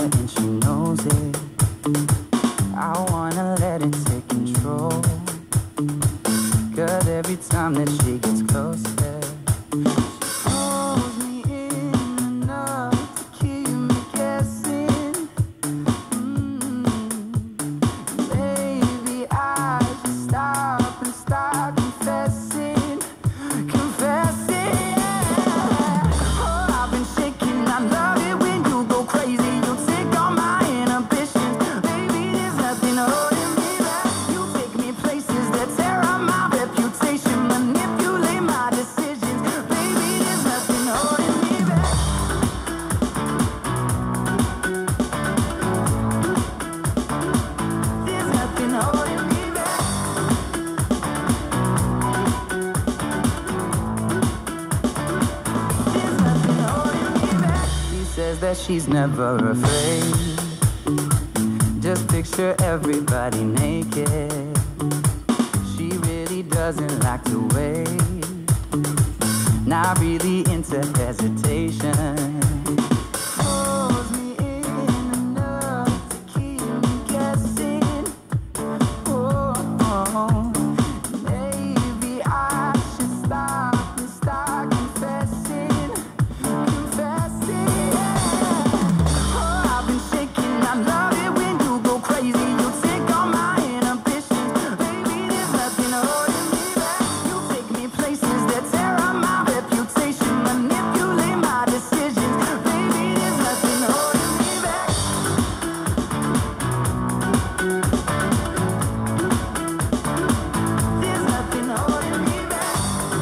and she knows it. I wanna let it take control, 'cause every time that she gets closer, she pulls me in enough to keep me guessing. Maybe I should stop and start confessing, confessing. Oh, I've been shaking. I love it when you go crazy. You take all my inhibitions. Baby, there's nothing holding me back. You take me places that tear up my reputation, manipulate my decisions. Baby, there's nothing holding me back. There's nothing holding me back. There's nothing holding me back. She says that she's never afraid. Just picture everybody naked. She really doesn't like to wait. Not really into hesitation. Pulls me in enough to keep me guessing. Oh, maybe I should stop and start confessing, confessing. Oh, I've been shaking. I love it when you go crazy. You take all my inhibitions. Baby, there's nothing holding me back. You take me places that tear up my reputation, manipulate my decisions. Baby, there's nothing holding me back. There's nothing holding me back.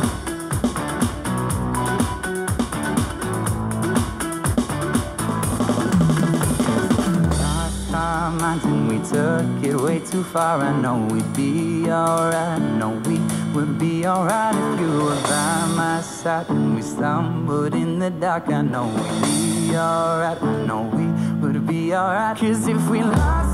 Last time I think we took it way too far. I know we'd be alright. No, we would be alright if you were by my side. When we stumbled in the dark, I know we'd be alright. I know we would be alright. 'Cause if we lost